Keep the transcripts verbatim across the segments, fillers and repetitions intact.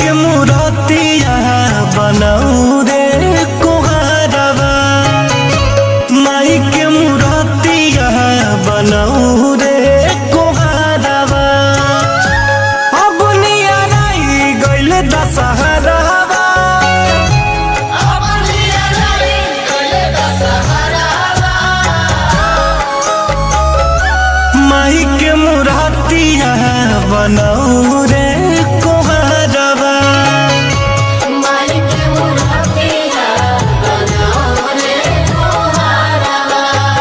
के मूर्तिया बनाऊ रे कोहरवा, माई के मूर्तिया बनाऊ रे कोहरवा। अब नियराई गइल दशहरावा, अब नियराई गइल दशहरावा। माई के मूर्तिया बनाऊ रे कोहरवा, माई के मूर्तिया बनाऊ रे कोहरवा।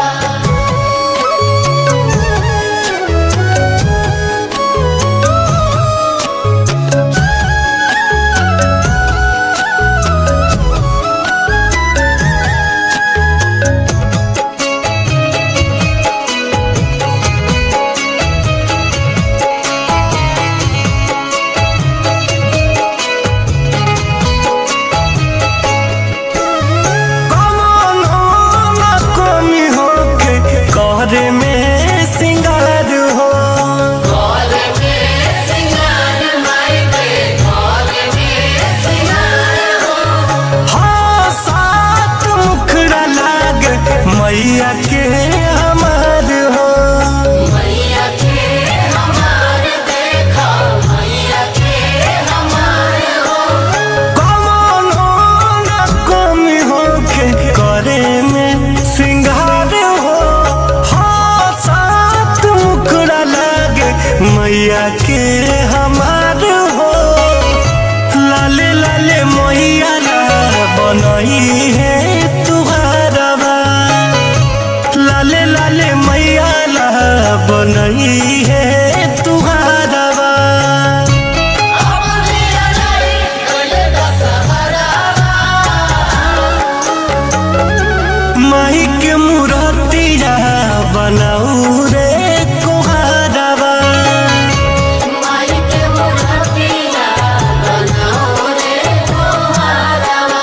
घर में सिंगार हो, घर में सिंगार माई के घर में सिंगार हो। हाँ सात मुखड़ा लाग मैया के हमार हो, मैया के हमार देखा मैया के हमार हो। कौन हो न कमी हो के करे में सिंगार हो। हाँ सात मुखड़ा लागे मैया के हमार हो। लाले लाले मैया ला बनई है तुहरवा, लाले लाले मैया ला बनई है तुहरवा। अब नियराई गइल दशहरावा, माई के मूर्तिया बनाऊ रे कोहरवा, माई के मूर्तिया बनाऊ रे कोहरवा।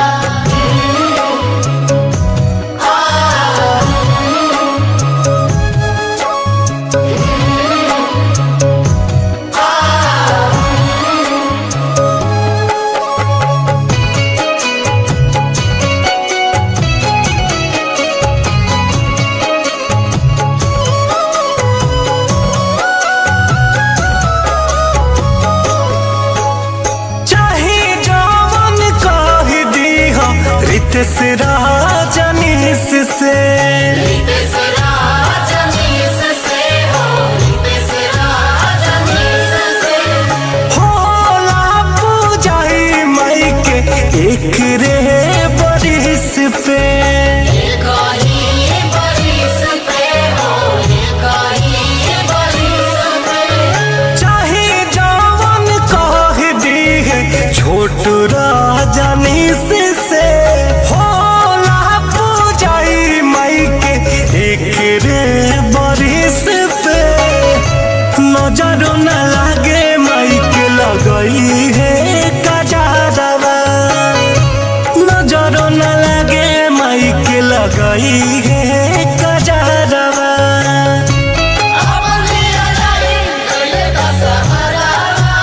चाहे जवन कह दी हो रितेश राजनीश से, रितेश राजनीश से हो, रितेश राजनीश से। होला पूजाई माई के एक रे बरिस पे। एक ही बरिस पे हो, एक ही बरिस पे। चाहे जवन कह दी है छोट राजनीश से। होला पूजाई माई के एक रे बरिस पे। नजर न लागे माई के लगई है कजरवा, नजर न लागे माई के लगई है कजरवा। अब नियराई गइल दशहरावा,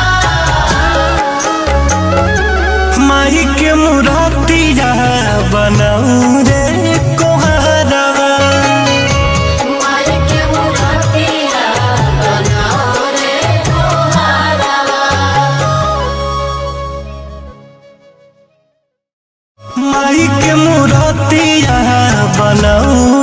माई के मूर्तिया बनाऊ रे कोहरवा, माई के मूर्तिया बनाऊ रे कोहरवा। माई के मूर्तिया बनाऊ